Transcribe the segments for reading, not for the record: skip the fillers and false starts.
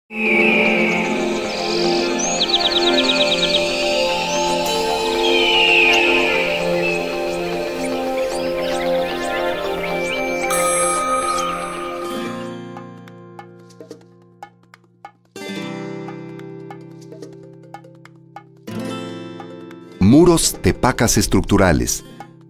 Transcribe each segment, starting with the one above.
Muros de pacas estructurales.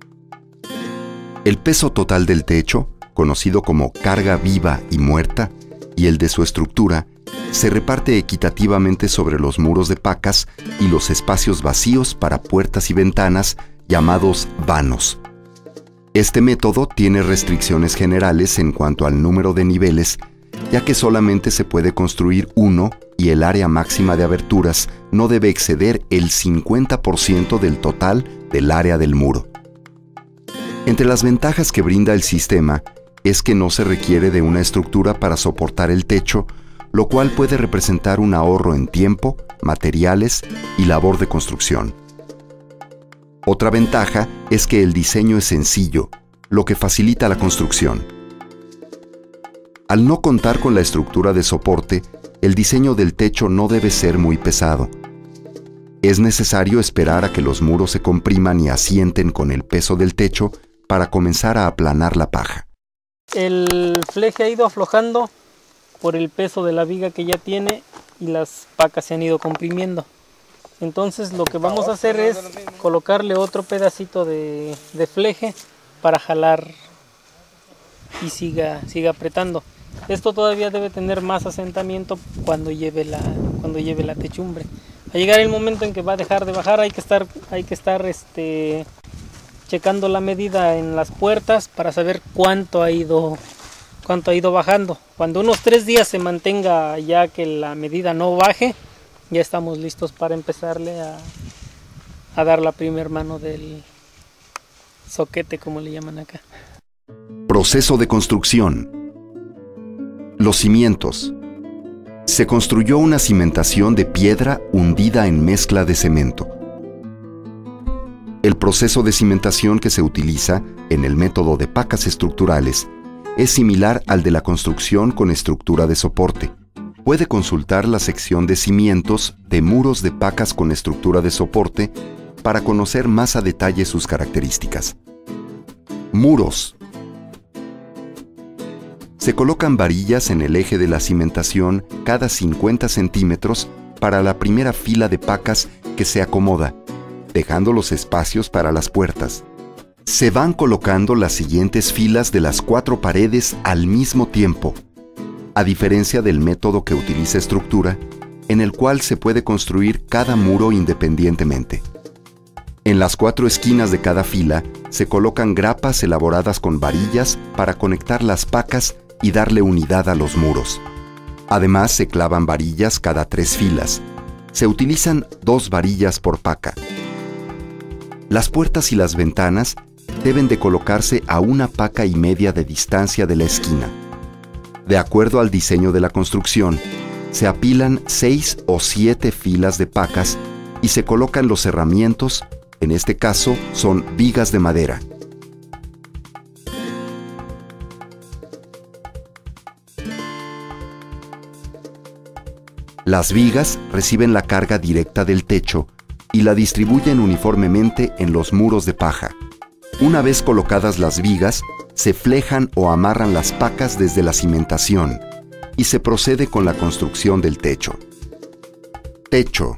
El peso total del techo, conocido como carga viva y muerta, y el de su estructura, se reparte equitativamente sobre los muros de pacas y los espacios vacíos para puertas y ventanas, llamados vanos. Este método tiene restricciones generales en cuanto al número de niveles, ya que solamente se puede construir uno y el área máxima de aberturas no debe exceder el 50% del total del área del muro. Entre las ventajas que brinda el sistema es que no se requiere de una estructura para soportar el techo, lo cual puede representar un ahorro en tiempo, materiales y labor de construcción. Otra ventaja es que el diseño es sencillo, lo que facilita la construcción. Al no contar con la estructura de soporte, el diseño del techo no debe ser muy pesado. Es necesario esperar a que los muros se compriman y asienten con el peso del techo para comenzar a aplanar la paja. El fleje ha ido aflojando por el peso de la viga que ya tiene y las pacas se han ido comprimiendo. Entonces lo que vamos a hacer es colocarle otro pedacito de fleje para jalar y siga apretando. Esto todavía debe tener más asentamiento cuando lleve la techumbre. A llegar el momento en que va a dejar de bajar, hay que estar checando la medida en las puertas para saber cuánto ha ido bajando. Cuando unos 3 días se mantenga ya que la medida no baje, ya estamos listos para empezarle a dar la primer mano del soquete, como le llaman acá. Proceso de construcción. Los cimientos. Se construyó una cimentación de piedra hundida en mezcla de cemento. El proceso de cimentación que se utiliza en el método de pacas estructurales es similar al de la construcción con estructura de soporte. Puede consultar la sección de cimientos de muros de pacas con estructura de soporte para conocer más a detalle sus características. Muros. Se colocan varillas en el eje de la cimentación cada 50 centímetros para la primera fila de pacas que se acomoda, dejando los espacios para las puertas. Se van colocando las siguientes filas de las 4 paredes al mismo tiempo, a diferencia del método que utiliza estructura, en el cual se puede construir cada muro independientemente. En las 4 esquinas de cada fila se colocan grapas elaboradas con varillas para conectar las pacas y darle unidad a los muros. Además, se clavan varillas cada 3 filas. Se utilizan 2 varillas por paca. Las puertas y las ventanas deben de colocarse a 1,5 pacas de distancia de la esquina. De acuerdo al diseño de la construcción, se apilan 6 o 7 filas de pacas y se colocan los cerramientos, en este caso son vigas de madera. Las vigas reciben la carga directa del techo y la distribuyen uniformemente en los muros de paja. Una vez colocadas las vigas, se flejan o amarran las pacas desde la cimentación y se procede con la construcción del techo. Techo.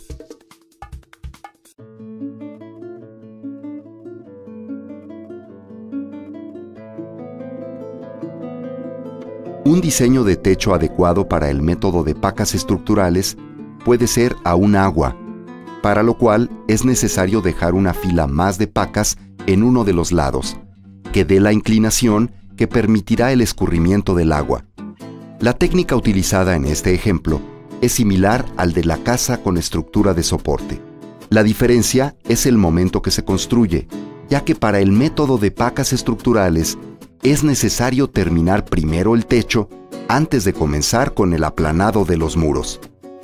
Un diseño de techo adecuado para el método de pacas estructurales puede ser a un agua, para lo cual es necesario dejar una fila más de pacas en uno de los lados, que dé la inclinación que permitirá el escurrimiento del agua. La técnica utilizada en este ejemplo es similar al de la casa con estructura de soporte. La diferencia es el momento que se construye, ya que para el método de pacas estructurales es necesario terminar primero el techo antes de comenzar con el aplanado de los muros.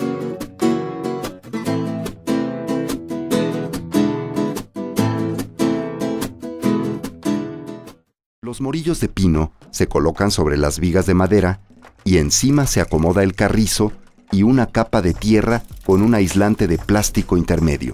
Los morillos de pino se colocan sobre las vigas de madera y encima se acomoda el carrizo y una capa de tierra con un aislante de plástico intermedio.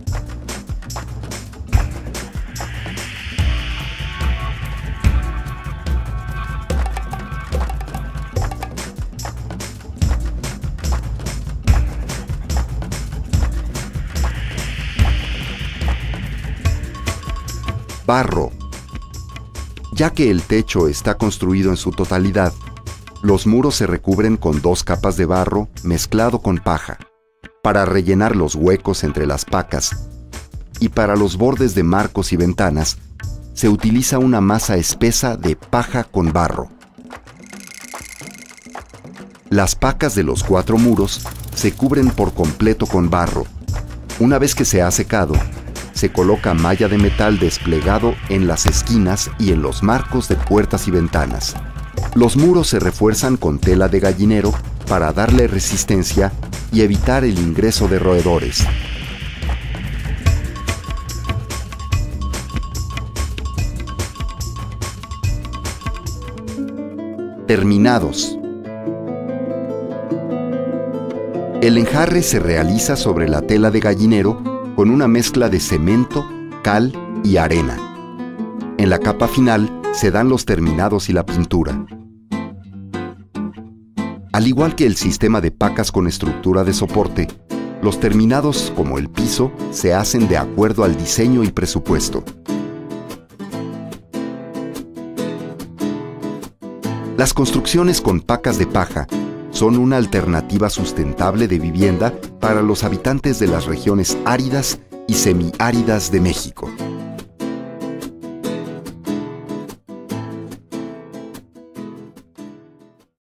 Barro. Ya que el techo está construido en su totalidad, los muros se recubren con 2 capas de barro mezclado con paja, para rellenar los huecos entre las pacas, y para los bordes de marcos y ventanas, se utiliza una masa espesa de paja con barro. Las pacas de los 4 muros se cubren por completo con barro. Una vez que se ha secado, se coloca malla de metal desplegado en las esquinas y en los marcos de puertas y ventanas. Los muros se refuerzan con tela de gallinero para darle resistencia y evitar el ingreso de roedores. Terminados. El enjarre se realiza sobre la tela de gallinero con una mezcla de cemento, cal y arena. En la capa final se dan los terminados y la pintura. Al igual que el sistema de pacas con estructura de soporte, los terminados, como el piso, se hacen de acuerdo al diseño y presupuesto. Las construcciones con pacas de paja son una alternativa sustentable de vivienda para los habitantes de las regiones áridas y semiáridas de México.